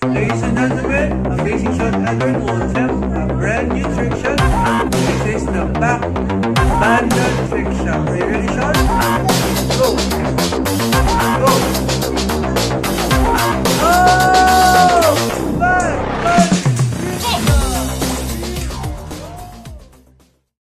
Ladies and gentlemen, Amazing Shot Edward will attempt a brand new trick shot. This is the back